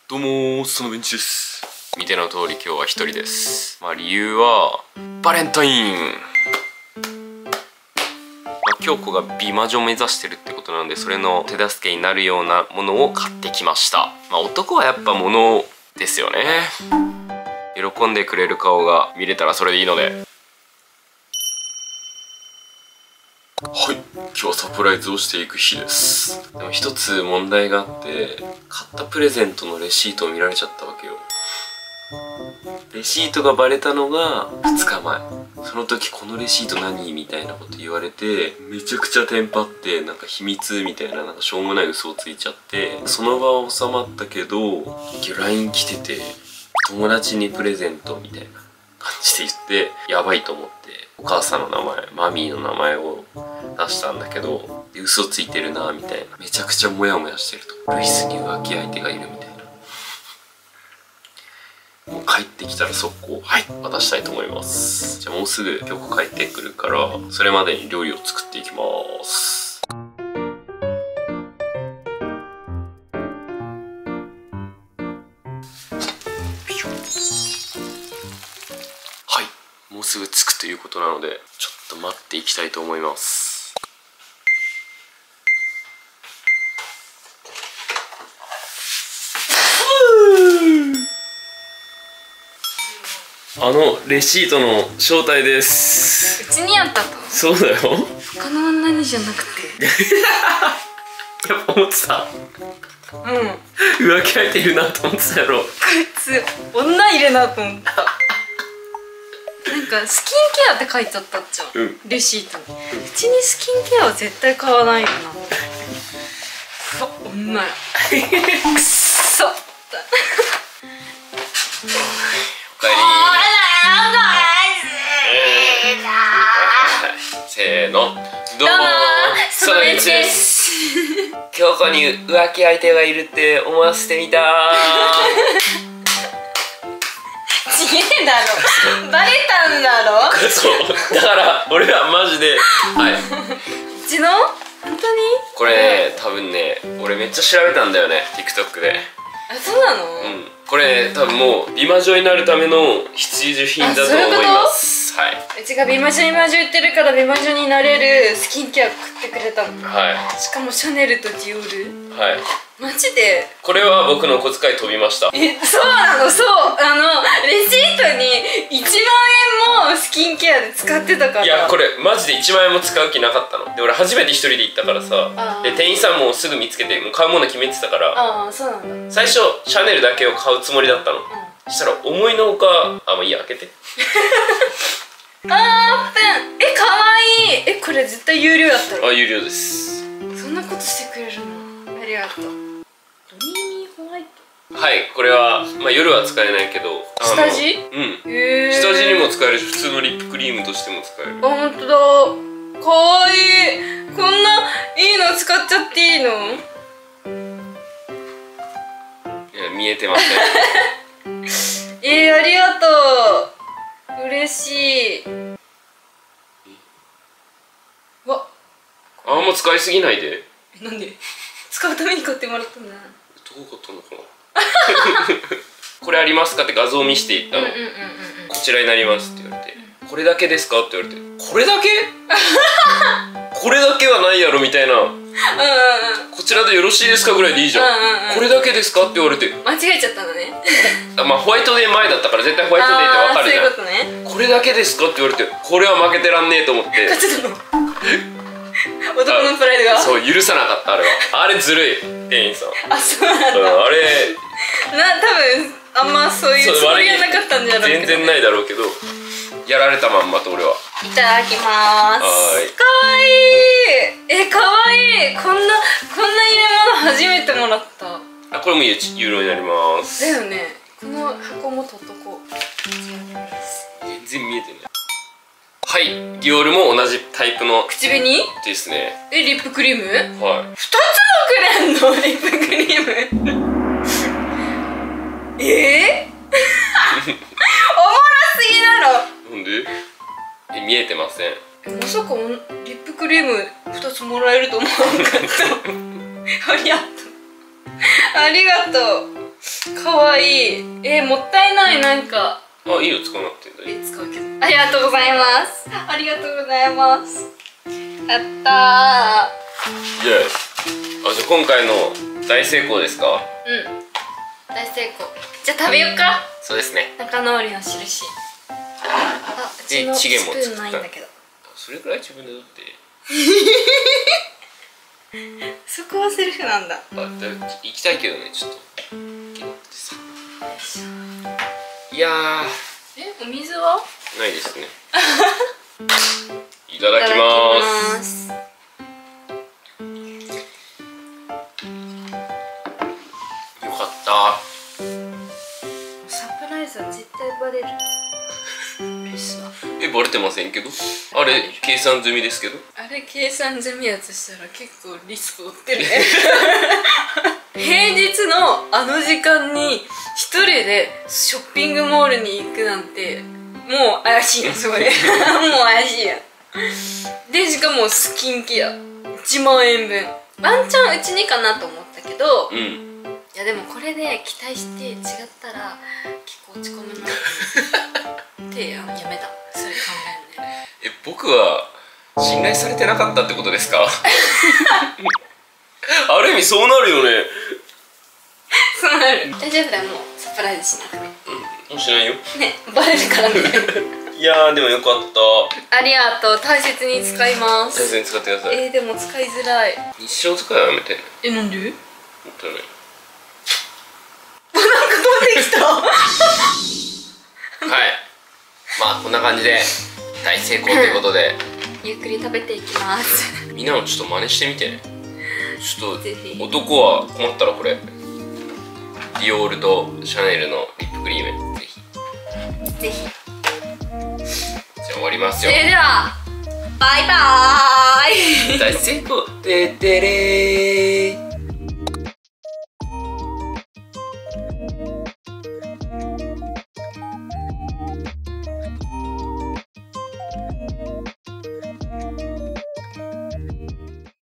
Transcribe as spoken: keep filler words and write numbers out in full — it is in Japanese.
どうもー、そのベンチです。見ての通り今日は一人です。まあ理由はバレンタイン、まあ、京子が美魔女を目指してるってことなので、それの手助けになるようなものを買ってきました。まあ男はやっぱ物ですよね。喜んでくれる顔が見れたらそれでいいので。はい、今日はサプライズをしていく日です。でも一つ問題があって、買ったプレゼントのレシートを見られちゃったわけよ。レシートがバレたのがふつかまえ。その時このレシート何みたいなこと言われて、めちゃくちゃテンパって、なんか秘密みたいな、なんかしょうもない嘘をついちゃって、その場は収まったけど ライン 来てて、友達にプレゼントみたいな感じで言って、やばいと思ってお母さんの名前、マミーの名前を出したんだけど、嘘ついてるなみたいな、めちゃくちゃモヤモヤしてると。ルイスに浮気相手がいるみたいな。もう帰ってきたら速攻はい渡したいと思います。じゃあもうすぐ京子帰ってくるから、それまでに料理を作っていきます。はい、もうすぐ着くということなので、ちょっと待っていきたいと思います。あのレシートの正体です。 うちにあったと。 そうだよ。 他の女にじゃなくてやっぱ思ってた。 うん、 浮気相手いるなと思ってたやろ。 こいつ女いるなと思った。なんかスキンケアって書いてあったっちゃん、うん、レシートに、うん、うちにスキンケアは絶対買わないよな。くそ女やくそおかえり。せーの、どうもそのベンチです。京子に浮気相手がいるって思わせてみたー。 ちげえだろ、バレたんだろ。 そうだから俺はマジで、はい、うちの本当にこれ、多分ね、俺めっちゃ調べたんだよね、 TikTok で。 あ、そうなの？ うん、これ多分もう美魔女になるための必需品だと思います。はい、 うちが美魔女美魔女言ってるから美魔女になれるスキンケア食ってくれたの。はい、しかもシャネルとディオール。はい、マジでこれは僕の小遣い飛びました。 え、そうなの。そう、あのレシートにいちまんえんもスキンケアで使ってたから。 いや、これマジでいちまんえんも使う気なかったので、俺初めて一人で行ったからさ。で店員さんもすぐ見つけて、もう買うもの決めてたから。ああ、そうなんだ。最初シャネルだけを買うつもりだったの、うん、そしたら思いのほか、あ、もういいや、開けてあーペン、え、かわいい。え、これ絶対有料やったろ。 あ、有料です。 そんなことしてくれるの、ありがとう。ドリーミーホワイト。 はい、これは、まあ、夜は使えないけど、 下地？ うん、へー、下地にも使えるし、普通のリップクリームとしても使える。 あ、ほんとだ、かわいい。こんないいの使っちゃっていいの？ いや、見えてませんえー、ありがとう、嬉しい。わ、 あんま使いすぎないで。 なんで？使うために買ってもらったんだ。 どう買ったのかなこれありますかって画像を見せていったの。こちらになりますって言われて、うん、これだけですかって言われて、これだけこれだけはないやろみたいなこちらでよろしいですかぐらいでいいじゃん。これだけですかって言われて間違えちゃったのねまあホワイトデー前だったから絶対ホワイトデーってわかるじゃん。 そういうことね。 これだけですかって言われて、これは負けてらんねえと思って買っちゃったの男のプライドが。 そう、許さなかった。あれはあれずるい、店員さん。 あ、そうなんだ。 あれな、多分あんまそういうつもりがなかったんじゃない？ 全然ないだろうけど、やられたまんまと俺は。 いただきます。 はい、 かわいい。え、かわいい。こんなこんな入れ物初めてもらった。 あ、これもユーロになります。 だよね。この箱も取っとこう。 全然見えてない。はい、ディオールも同じタイプの口紅ですね。 え、リップクリーム？ はい。 ふたつもくれんの？リップクリームえー、おもろすぎだろ。 なんで？え、見えてません。 え、まさかリップクリームふたつもらえると思わなかったありがとうありがとう。 かわいい。えー、もったいない。なんかあ、いいよ、使わなくて大丈え使うけど、ありがとうございます。ありがとうございます。やった夫。イエーイ。あ、じゃあ今回の大成功ですか？ ー。うん、大成功。じゃあ食べようか。 そうですね。 仲直りの印。あ、うちのスプーンないんだけど。 それくらい自分で取って。 そこはセルフなんだ。 あ、だ行きたいけどね、ちょっと。いやー。 え、お水は？ ないですね。いただきます。よかった。 サプライズは絶対バレる。 え、バレてませんけど。あれ計算済みですけど。 あれ計算済みやとしたら結構リスク負ってるね。平日のあの時間に一人でショッピングモールに行くなんてもう怪しいやん、そこで。もう怪しいやん。でしかもスキンケアいちまんえんぶん。ワンチャンうちにかなと思ったけど、 うん、 いやでもこれで期待して違ったら結構落ち込むなってやめた。それ考えんね。 え、僕は信頼されてなかったってことですか？ある意味そうなるよね。 そうなる。大丈夫だよ、もうサプライズしなくて。うん、 もうしないよ。 ね、バレるからね。 いやー、でもよかった。 ありがとう、大切に使います。 大切に使ってください。 えー、でも使いづらい。 日常使いはやめてね。 え、なんで？ もったいない。 なんか飛んできた。 はい、まあこんな感じで大成功ということでゆっくり食べていきます。 みんなもちょっと真似してみてね。ちょっぜひと男は困ったらこれディオールとシャネルのリップクリームぜひぜひ。 じゃあ終わりますそよ。 れではバイバーイ。 大成功。てってれー。